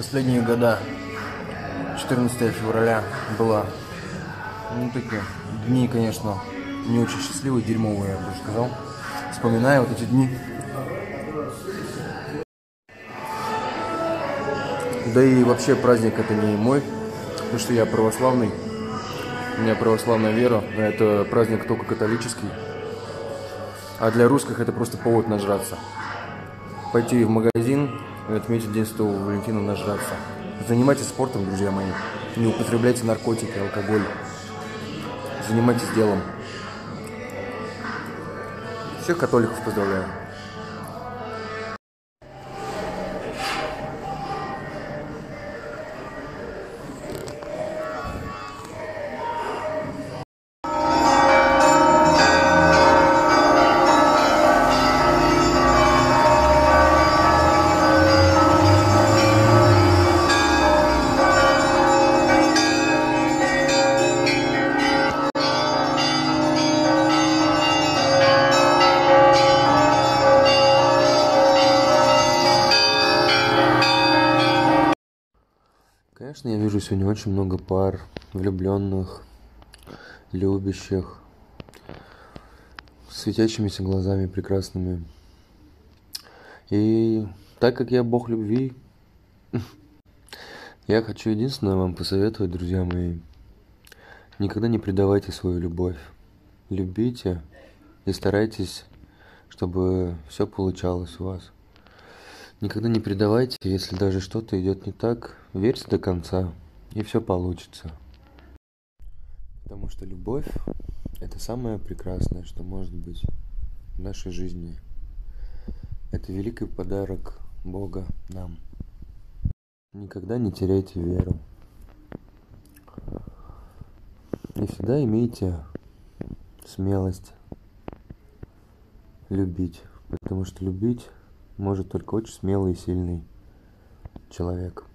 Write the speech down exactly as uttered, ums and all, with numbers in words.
последние года, четырнадцатое февраля, было, ну, такие дни, конечно, не очень счастливые, дерьмовые, я бы даже сказал. Вспоминаю вот эти дни. Да и вообще праздник это не мой, потому что я православный, у меня православная вера, а это праздник только католический. А для русских это просто повод нажраться. Пойти в магазин и отметить День Святого Валентина, нажраться. Занимайтесь спортом, друзья мои. Не употребляйте наркотики, алкоголь. Занимайтесь делом. Всех католиков поздравляю. Конечно, я вижу сегодня очень много пар, влюбленных, любящих, светящимися глазами прекрасными. И так как я Бог любви, я хочу единственное вам посоветовать, друзья мои. Никогда не предавайте свою любовь. Любите и старайтесь, чтобы все получалось у вас. Никогда не предавайте, если даже что-то идет не так, верьте до конца, и все получится. Потому что любовь – это самое прекрасное, что может быть в нашей жизни. Это великий подарок Бога нам. Никогда не теряйте веру. И всегда имейте смелость любить, потому что любить может только очень смелый и сильный человек.